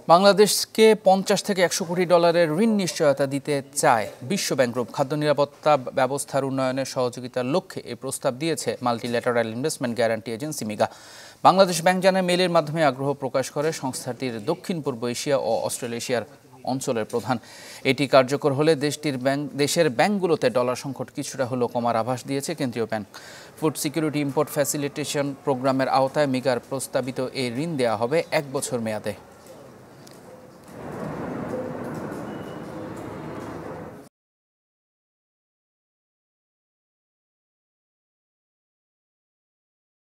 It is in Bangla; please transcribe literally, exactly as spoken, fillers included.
বাংলাদেশকে পঞ্চাশ থেকে একশো কোটি ডলারের ঋণ নিশ্চয়তা দিতে চায় বিশ্ব ব্যাংক গ্রুপ। খাদ্য নিরাপত্তা ব্যবস্থার উন্নয়নের সহযোগিতার লক্ষ্যে এই প্রস্তাব দিয়েছে multilateral investment guarantee agency MIGA. Bangladesh bank জানায় মেইলের মাধ্যমে আগ্রহ প্রকাশ করে সংস্থাটির দক্ষিণ পূর্ব এশিয়া ও অস্ট্রেলেশিয়ার অঞ্চলের প্রধান। এটি কার্যকর হলে দেশটির ব্যাংক দেশের ব্যাংকগুলোতে ডলার সংকট কিছুটা হলেও কমার আভাস দিয়েছে কেন্দ্রীয় bank. Food security import facilitation প্রোগ্রামের আওতায় মিগার প্রস্তাবিত এই ঋণ দেওয়া হবে এক বছর মেয়াদে।